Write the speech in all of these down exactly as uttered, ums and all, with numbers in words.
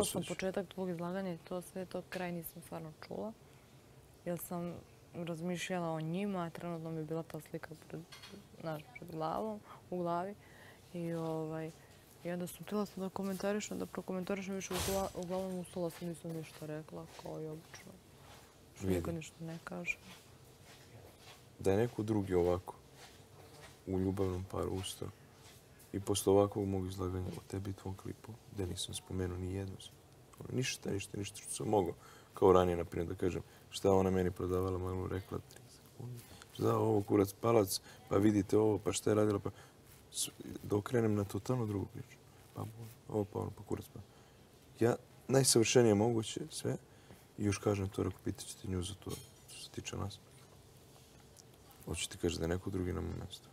čula sam početak tvog izlaganja i to sve, to kraj nisam stvarno čula. Jer sam razmišljala o njima, trenutno mi je bila ta slika pred, znaš, pred glavom, u glavi. I, ovaj, i onda sam htjela sam da komentarišem, da prokomentarišem više uglavnom ustala sam, nisam ništa rekla, kao i obično. Što nikad ništa ne kaže. Da je neko drugi ovako u ljubavnom paru ustao i posle ovakvog mog izlaganja o tebi i tvom klipu, gde nisam spomenuo ni jednu, ništa, ništa, ništa što sam mogao, kao ranije, naprimjer, da kažem šta ona meni prodavala, malo rekla tri sekunde, šta ovo, kurac, palac, pa vidite ovo, pa šta je radila, pa da okrenem na totalno drugu priču. Pa ovo, pa ono, pa kurac, pa. Ja najsavršenije moguće sve i još kažem to, ako pitat ćete nju za to, što se tiče nas. Hoće ti kaže da je neko drugi na mom mjestu.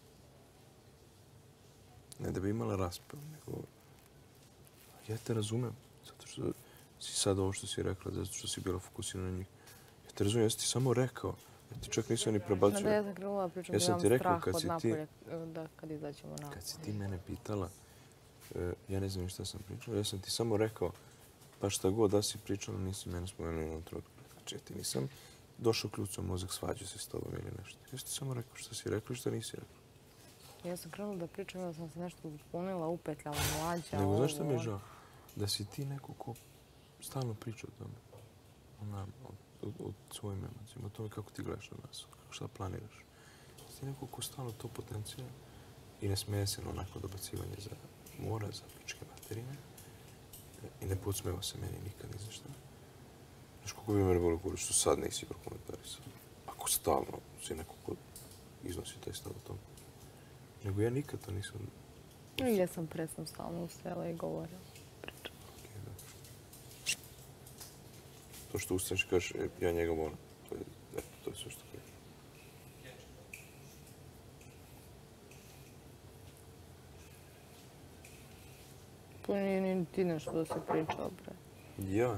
Ne da bi imala rasprav, nego... Ja te razumem, zato što si sad ovo što si rekla, zato što si bila fokusirana na njih. Ja te razumem, ja sam ti samo rekao. Ja ti čak nisam ni prebacio. Da, ja sam krenula pričam da imam strah od napolje kad izaćemo napolje. Kad si ti mene pitala, ja ne znam šta sam pričala, ja sam ti samo rekao, pa šta god da si pričala, nisi mene spomenuo jednom trenutku. Znači, ja ti nisam došao kljucom mozak, svađa se s tobom ili nešto. Ja sam ti samo rekao što si rekao i što nisi rekao. Ja sam krenula da pričam, da sam se nešto uspunila, upetljala, mlađa. Nego znaš što mi je žao? Da si ti neko ko stalno priča o tome. O nama, o svojim emocijama, o tome kako ti gledaš na nas, šta planiraš. Da si ti neko ko stalno to potencijal i ne smeje se na onako dobacivanje za mora, za pičke materine i ne podsmeva se meni nikad ni za šta. Znaš kako bi mene bilo govorio što sad nisi prokomentarisao. Ako stalno si neko ko iznosi taj stav o tome. Nego ja nikad to nisam... Ja sam presam stalno ustajala i govorila. Pričala. To što ustaneš i kažeš, ja njega volim. To je sve što kažeš. To nije ni ti nešto da si pričao, bre. Ja?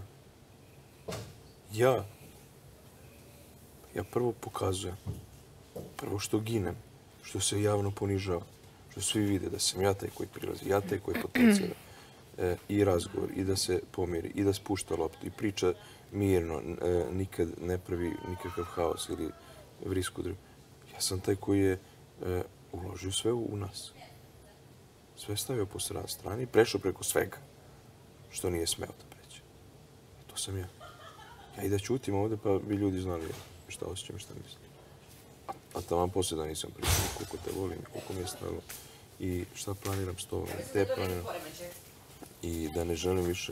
Ja? Ja prvo pokazujem. Prvo što ginem. Što se javno ponižava. Što svi vide da sam ja taj koji prilazi, ja taj koji potencira i razgovor, i da se pomiri, i da spušta loptu, i priča mirno, nikad ne pravi nikakav haos ili vrisku drugu. Ja sam taj koji je uložio sve u nas. Sve stavio po strani i prešao preko svega što nije smeo da pređe. To sam ja. Ja i da ćutim ovde pa bi ljudi znali šta osjećam i šta mislim. A tamo poslije da nisam pričao koliko te volim i koliko mi je stalo i šta planiram s tobom, gde planiram. I da ne želim više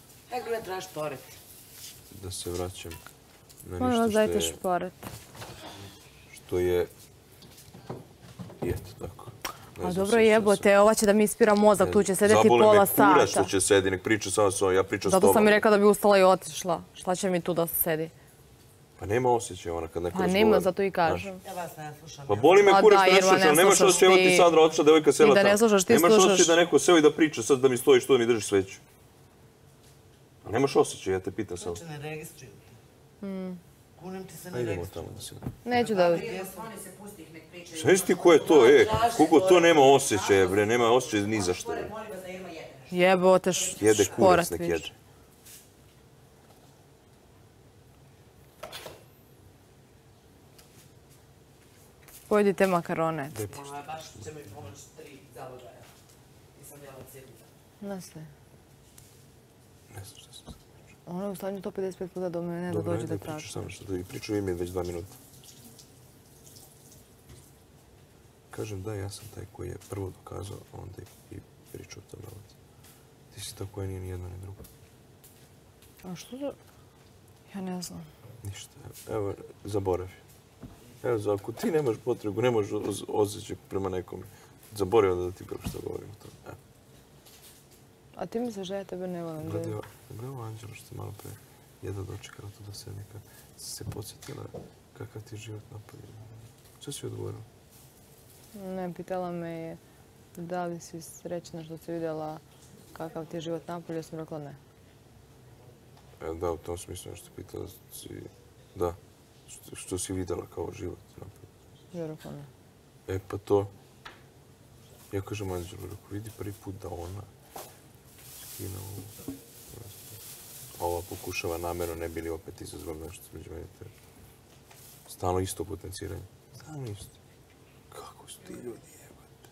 da se vraćam na ništa što je... šporet. Što je... I eto tako. A dobro jebote, ova će da mi ispira mozak, tu će sedeti pola sata. Zaboli me kurac što će sedi, nek priča samo s ovom, ja pričam s tobom. Zato sam mi rekla da bi ustala i otišla. Šta će mi tu da se sedi? Pa nema osjećaja ona kad neko razgovara. Pa nema, zato i kažem. Ja vas ne slušam. Pa boli me kurac što ne slušaš, ali nemaš osjećaj, evo ti Sandra, otišla devojka sela tamo. I da ne slušaš, ti slušaš. Nemaš osjećaj da neko seo i da priča, sad da mi stojiš tu da mi držiš sveću. Nemaš osjećaj, ja te pitam samo. Znači ne registruju te. Kunem ti se ne Idemo registruju. tamo da se... Neću da... Znaš ti ko je to, e? Koliko to nema osjećaja, bre, nema osjećaja ni za što. Jebote, šporet više. Jede kurac nek jede. Pojedite makarone. Nema, baš će mi pomoći tri zalogaja. Nisam jela cijeli dan. Ne sve. Ne znam šta sam sad pričao. Ona je u stanju sto pedeset pet puta do mene da dođe da traži. Dobro, pričaš samo što da pričao ime već dva minuta. Kažem da, ja sam taj koji je prvo dokazao, a onda i pričao o tome. Ti si ta koja nije ni jedna ni druga. A što da... Ja ne znam. Ništa. Evo, zaboravi. Evo, ako ti nemaš potrebu, nemaš osjećaj prema nekome, zaboravio da ti bilo što govorim o tome. A ti misliš da ja tebe ne volim? Gledaj ovo, Anđelo, što malo pre jedva dočekala tu da se neka se podsjetila kakav ti je život napolje. Što si odgovorila? Ne, pitala me je da li si srećna što si vidjela kakav ti je život napolje, ja sam rekla ne. Da, u tom smislu nešto pitala si, da, što si vidjela kao život napolje. Ja rekla ne. E, pa to, ja kažem Anđelu, vidi prvi put da ona skina ovu. ova pokušava namjerno, ne bi li opet izazvali nešto među meni. Stalno isto potenciranje. Stalno isto. Kako su ti ljudi, jebate?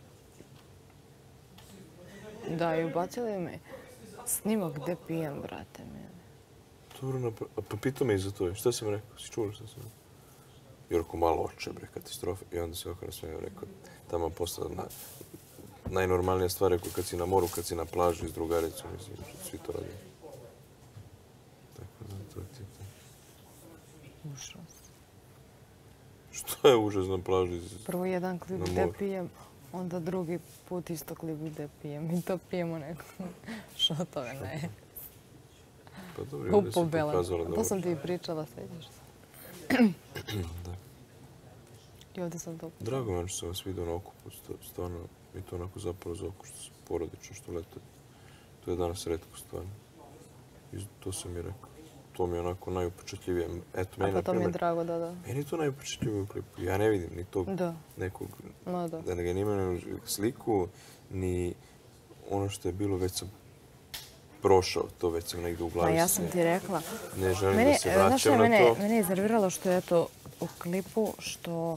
Da, i ubacili mi snimak gde pijem, brate mene. Dobro, pa pitao me i za to. Šta sam rekao? Si čula šta sam rekao? I rekao, malo oče, bre, katastrofa. I onda se okrenuo sve i rekao, tamo postala na, najnormalnija stvar je kad si na moru, kad si na plaži s drugaricom, mislim, svi to radi. Tako da, to je ti to. Užas. Što je užas na plaži? Prvo jedan klip na gde moru? pijem, onda drugi put isto klip gde pijem. I to pijemo neko šotove, ne. Pa dobro, i ovdje si Upobela. pokazala da To sam hoćeš. ti i pričala, sveđaš se. Da. I ovdje sam to... Drago mi je što sam vas vidio na okupu. sto- Stvarno mi je to onako zapalo za oko što sam porodično, što leto. To je danas retko stvarno. I to sam i rekao. To mi je onako najupečatljivije. Eto, A meni, pa na to mi je primjer, drago, da, da. meni je to najupečatljivije u klipu. Ja ne vidim ni tog Da, nekog, no da. da ne ga nimam sliku, ni ono što je bilo, već sam prošao, to već sam negdje u Pa glavi. ja sam ti rekla. Ne želim Mene, da se znaš šta vraćam je na mene, to. mene je iznerviralo što je to u klipu, što,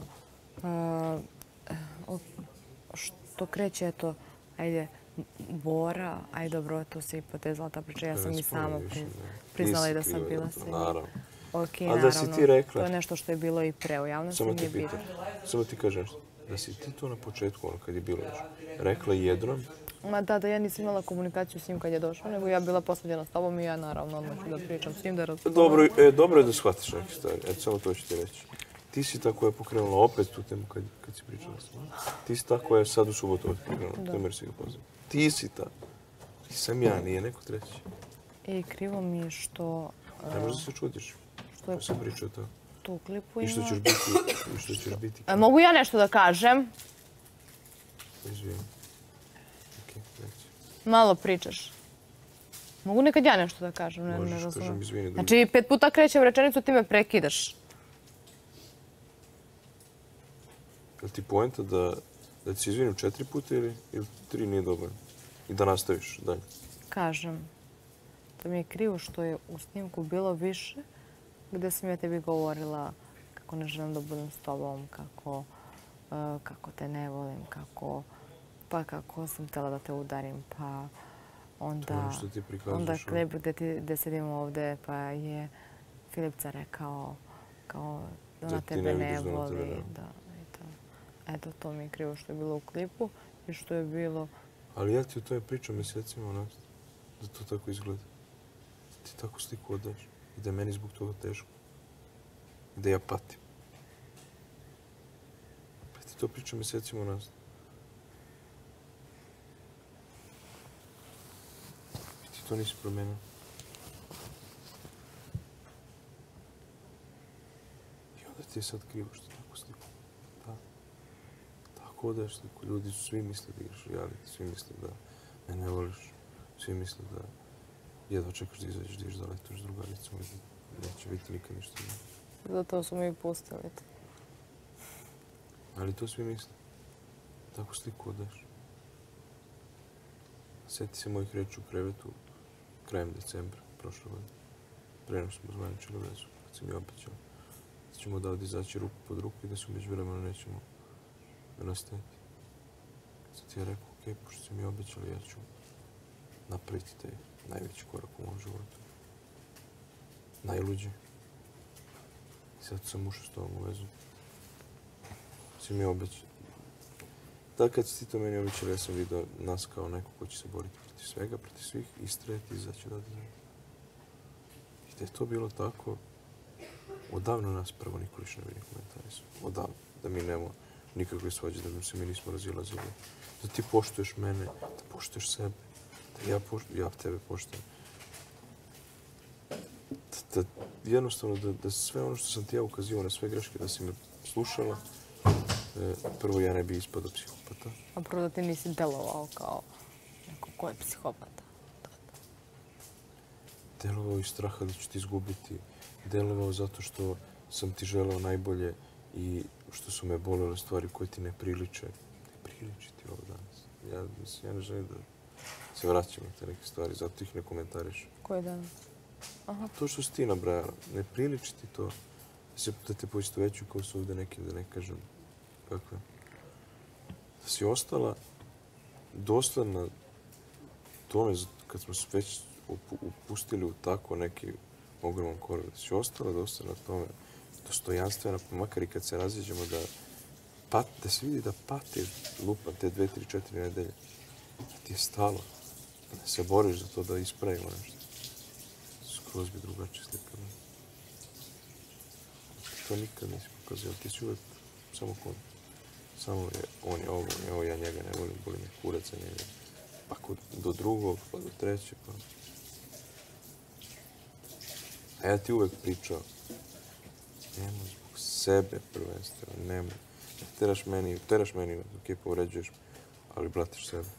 uh, što kreće to, ajde, Bora, ajde dobro, to se i potezala ta priča, ja sam i sama pri, priznala i da sam bila sa njim. Naravno. Ok, A da naravno, si ti rekla- to je nešto što je bilo i pre u javnosti, Samo nije te bitno. pitam, samo ti kažem nešto. Da si ti to na početku, ono kad je bilo još, rekla jednom, Ma da, da ja nisam imala komunikaciju s njim kad je došao, nego ja bila posađena s tobom i ja naravno odmah ću da pričam s njim, da razgovaram. dobro, e, dobro je da shvatiš neke stvari. Eto, samo to ću ti reći. Ti si ta koja je pokrenula opet tu temu kad, kad si pričala s njim. Ti si ta koja je sad u subotu opet pokrenula. To je Mersi ga pozdravim. Ti si ta. Nisam ja, nije neko treći. I krivo mi je što, Ne možeš da se čudiš. što je Ja sam pričao to. tu u klipu I što ima. ćeš biti, i što ćeš biti. E, mogu ja nešto da kažem? Izvijem. Okej, neći. Malo pričaš. Mogu nekad ja nešto da kažem? Ne, ne Možeš, razumijem. kažem, izvini. drugi. Znači, pet puta krećem rečenicu, ti me prekidaš. Je li ti poenta da, da ti se izvinim četiri puta ili, ili tri nije dovoljno? I da nastaviš dalje? Kažem da mi je krivo što je u snimku bilo više gde sam ja tebi govorila kako ne želim da budem s tobom, kako, uh, kako te ne volim, kako, pa kako sam htjela da te udarim, pa To je onda, ono što ti prikazuješ. onda ono. klip gde, ti, gde sedimo ovde pa je Filipca rekao kao da Da ona ti tebe ne ne vidiš da ona voli. tebe ne voli. Da, eto. Eto, to mi je krivo što je bilo u klipu i što je bilo... Ali ja ti o tome pričam mjesecima, ono, da to tako izgleda. Ti tako sliku odaješ. I da je meni zbog toga teško. I da ja patim. Pa ti to pričam mjesecima, ono. I ti to nisi promenio. I onda ti je sad krivo što tako sliku. Da. Tako odaješ sliku. Ljudi su svi misle da igraš reality, svi misle da me ne voliš, svi misle da jedva čekaš da izađeš, da ideš da letuješ s drugaricom i da neće biti nikad ništa. Zato su mi pustili to. Ali to svi misle. Tako sliku odaješ. Sjeti se mojih reči u krevetu krajem decembra prošle godine. Pre nego smo zvaničili vezu, kad sam mi obećao da ćemo da ovdje izaći ruku pod ruku i da se umeđu vremenu nećemo da nastaviti. Sad ti je rekao, okej, pošto si mi obećali, ja ću napraviti taj najveći korak u mom životu. Najluđi. I sad sam ušao s tobom u vezu. Si mi obećao. Da, kad si ti to meni obećali, ja sam vidio nas kao neko ko će se boriti protiv svega, protiv svih, istrajati i izaći odavde zajedno. I da je to bilo tako, odavno nas prvo niko više ne bi ni komentarisao. Odavno. Da mi nemamo nikakve svađe, da se mi nismo razilazili. Da ti poštuješ mene, da poštuješ sebe, da ja, pošt, ja tebe poštujem. Da, da jednostavno, da, da sve ono što sam ti ja ukazivao na sve greške, da si me slušala, e, prvo ja ne bi ispadao psihopata. A prvo da ti nisi delovao kao neko ko je psihopata. Delovao iz straha da ću ti izgubiti, delovao zato što sam ti želeo najbolje i što su me bolele stvari koje ti ne priliče. Ne priliči ti ovo danas. Ja, mislim, ja ne želim da se vraćam na te neke stvari, zato ih ne komentariš. Koji danas? To što si ti nabrajala, ne priliči ti to da, se, da te poistoveću kao su ovdje neki, da ne kažem kako je. Da si ostala dosledna tome kad smo se već upustili u tako neki ogroman korak. Da si ostala dosledna tome, dostojanstvena, pa makar i kad se raziđemo da, pat, da se vidi da patiš lupa te dve, tri, četiri nedelje. Da ti je stalo. Da se boriš za to da ispravimo nešto. Skroz bi drugačije slika. To nikad nisi pokazio. Ti si uvijek samo kod. Samo je, on je ovo, on je ovo, ja njega ne volim, boli me kurac za njega. Pa kod, do drugog, pa do trećeg. Pa. A ja ti uvijek pričao, nemoj zbog sebe prvenstveno, nemoj. Teraš meni, teraš meni, ok, povređuješ, ali blatiš sebe.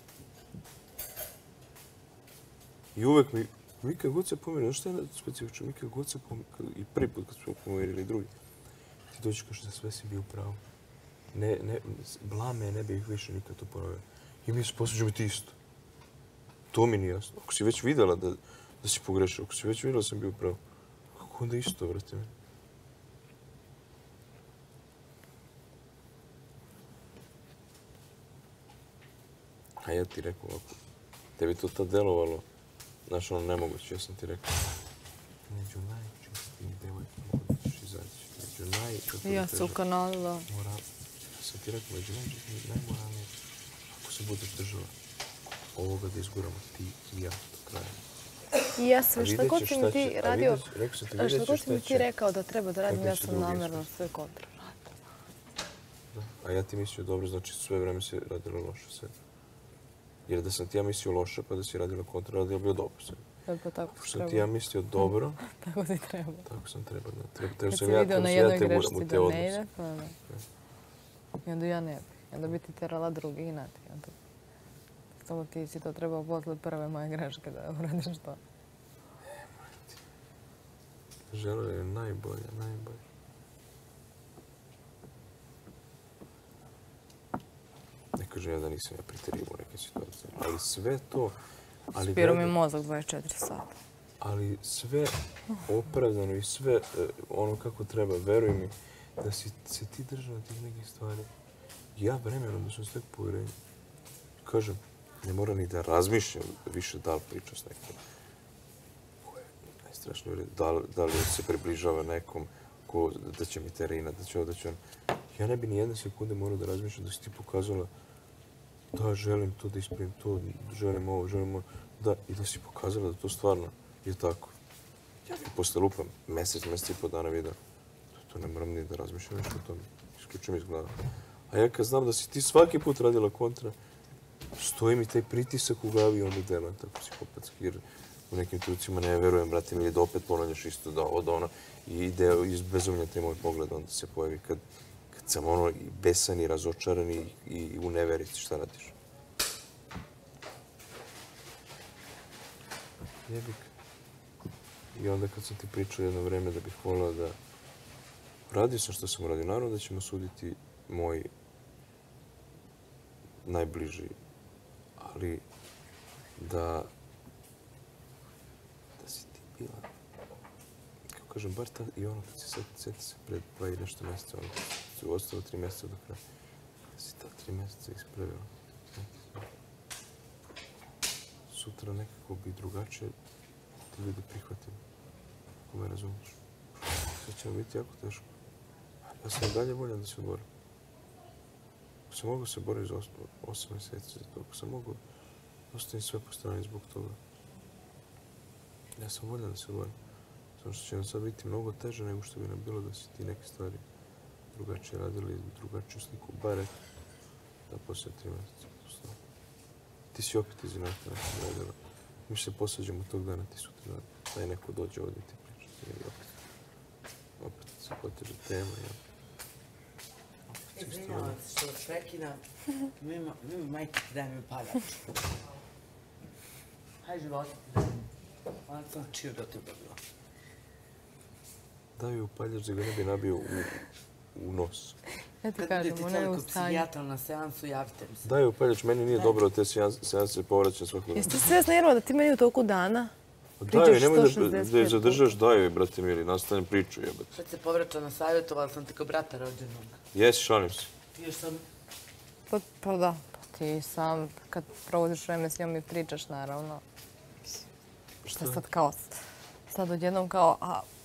I uvijek mi, mi kad god se pomirili, znaš šta je specifično, mi kad god se pomirili, i prvi put kad smo pomirili, i drugi, ti dođeš kao što sve si bio pravo. Ne, ne, blame ne bih više nikad to ponovio. I mi se posveđamo ti isto. To mi nije jasno. Ako si već vidjela da, da si pogrešio, ako si već vidjela da sam bio pravo, kako onda isto, vrati me? A ja ti rekao ovako, tebi to tad delovalo, znaš ono nemoguće, ja sam ti rekao, među najčistijim devojkama da ćeš izaći, među naj... I ja se ukanalila. Moral, ja sam ti rekao, među najčistijim, najmoralnije, ako se budeš držala ovoga da izguramo ti i ja do kraja. I ja sve, šta god si mi ti radio, šta god si mi ti rekao da treba da radim, ja sam namjerno sve kontra. A ja ti mislio dobro, znači sve vreme si radila loše sve. Jer da sam ti ja mislio loše, pa da si radila kontra, radila bio dobro sve. Pa tako Ako sam ti ja mislio dobro, tako ti treba. Tako sam trebao. Treba, treba Kad sam si ja, vidio na ja jednoj te grešci guram u te da ne odnose. ide, pa ne. I onda ja ne bi. I onda bi ti terala drugi i nati. Samo ti si to trebao posle prve moje greške da uradiš to. Želeo je najbolje, najbolje. Ne kažem ja da nisam ja preterivao neke situacije, ali sve to... Ali Spiro mi gledaj, mozak dvadeset četiri sata. ali sve opravdano i sve eh, ono kako treba, veruj mi, da si se ti držao na tih nekih stvari. Ja vremenom da sam stek povjerenje. Kažem, ne mora ni da razmišljam više da li pričam s nekim. Ovo je najstrašnije, da, li- da li se približava nekom ko, da će mi terina, da će ovo, da će on. Ja ne bi ni jedne sekunde morao da razmišljam da si ti pokazala da želim to da ispravim to, želim ovo, želim ovo, da, i da si pokazala da to stvarno je tako. Ja bih posle lupa mjesec, mjesec i po dana vidio. To, to ne moram ni da razmišljam nešto o tome. Isključujem iz glave. A ja kad znam da si ti svaki put radila kontra, stoji mi taj pritisak u glavi i onda delujem tako psihopatski. Jer u nekim trenucima ne verujem, brate, ili da opet ponavljaš isto da od ono i ide iz bezumlja taj moj pogled, onda se pojavi kad, kad sam ono i besan i razočaran i, i u neverici šta radiš. Jebik. I onda kad sam ti pričao jedno vreme da bih volila da radio sam što sam radio, naravno da ćemo suditi moji najbliži, ali da da si ti bila, kako kažem, bar ta, i ono kad se sad sjeti se pred dva i nešto mjeseca, ono kad su ostalo tri mjeseca do kraja, da si ta tri mjeseca ispravila. Sutra nekako bi drugačije ti ljudi prihvatili, ako me razumiješ. Sve će biti jako teško. Ja sam dalje voljan da se borim. Ako sam mogao se boriti za osam mjeseci za to, ako sam mogao ostaviti sve po strani zbog toga, ja sam voljan da se borim. Samo što će nam sad biti mnogo teže nego što bi nam bilo da si ti neke stvari drugačije radili, drugačiju sliku, bar eto, da poslije tri mjeseca. Ti si opet iz inata nešto radila. Mi se posveđamo tog dana, ti sutra daj neko dođe ovdje i ti pričati. I opet, opet se poteže tema. Ja. Izvinjavam se što vas prekidam. Mimo, mimo majke ti daj mi upaljač. Hajde života ti daj mi. Ona sam čio do tebe bilo. Daj mi upaljač da ga ne bi nabio u, u nos. Ja ti Kad kažem, budete ona je htjeli u kod stanju. psihijatra na seansu, javite mi se. Daj upaljač, meni nije dobro da te seanse povraćam svakog dana. Jesi ti sve snirala da ti meni u toku dana Daj joj, nemoj da, sto šezdeset da je pet zadržaš, daj joj, brate mili, nastavim priču, jebate. Sad se povraća na savjetovala sam ti ko brata rođenog. Jesi, šalim se. Ti još sam... Pa, pa da, pa ti sam kad provodiš vreme s njom i pričaš naravno. Šta sad kao, sad odjednom kao, a